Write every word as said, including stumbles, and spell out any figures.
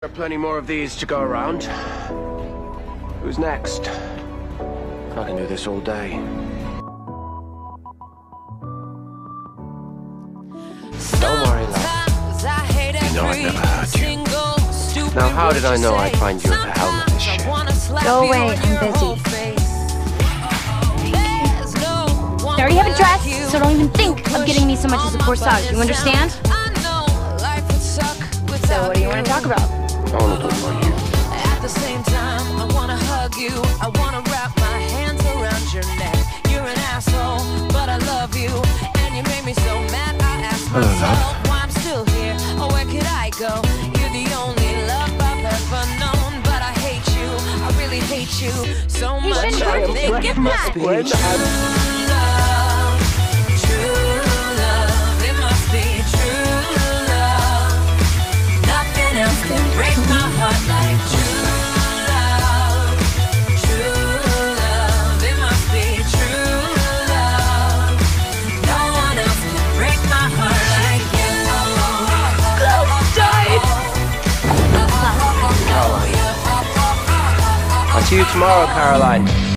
There are plenty more of these to go around. Who's next? I can do this all day. Don't worry, love. You know I'd never hurt you. Now, how did I know I'd find you at the helm of this ship? Go away, I'm busy. I already have a dress, so don't even think of getting me so much as a corsage, you understand? So what do you want to talk about? I want to talk about you. At the same time, I want to hug you. I want to wrap my hands around your neck. You're an asshole, but I love you. And you made me so mad, I asked myself why I'm still here, or where could I go? You're the only love I've ever known, but I hate you, I really hate you so much. Hey, I Shin, think it must be When true I'm- love, true love, it must be true love. Nothing else can break my heart like true love, true love, it must be true love. No one else can break my heart like you. Close died. I'll see you tomorrow, Caroline.